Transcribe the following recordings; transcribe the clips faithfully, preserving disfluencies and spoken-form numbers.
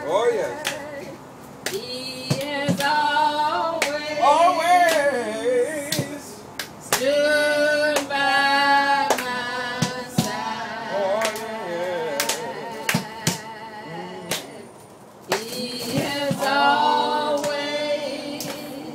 Oh, yes. He has always, Always stood by my side. Oh, yeah. He has always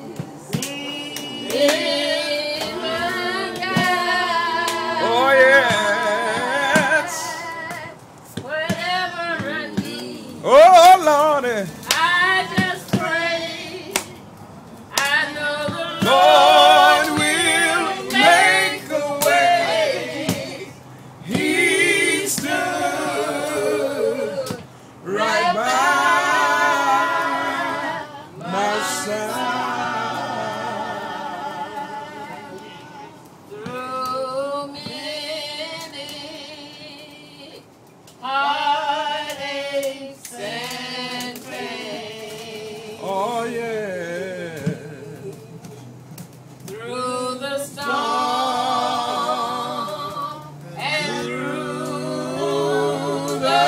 been my guide. Oh, yes. Whatever I need, Oh, Lordy. I just pray. I know the Lord Lord will make a way. He stood right by my side. through many heartaches and pain, Oh, yeah. through the storm and through the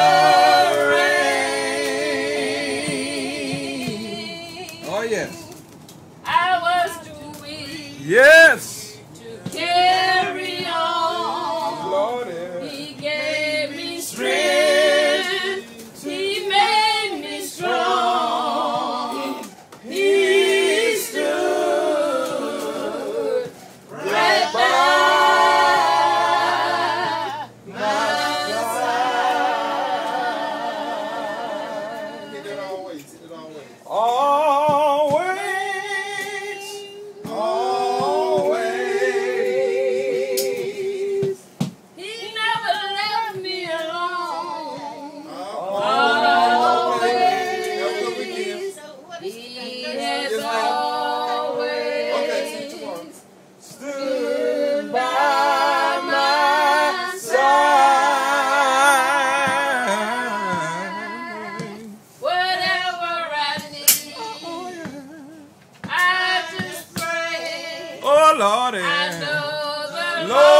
rain. Oh, yes. I was too weak Yes. to carry on. Lordy. He gave me strength. He made me strong. He stood right by my side. Hit it always, hit it always. Always. Always. He never left me alone. Have a good weekend. He has Okay, see you always tomorrow. Stood by my side. whatever I need. I just pray. Oh, Lordy. I know the Lord